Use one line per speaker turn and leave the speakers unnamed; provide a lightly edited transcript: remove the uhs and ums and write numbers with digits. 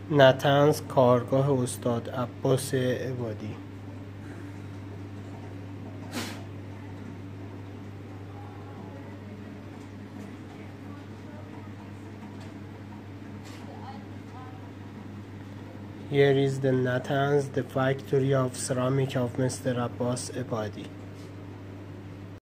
نتنز کارگاه استاد عباس عبادی. Here is the Natanz, the factory of ceramic of Mr. Abbas Ebadi.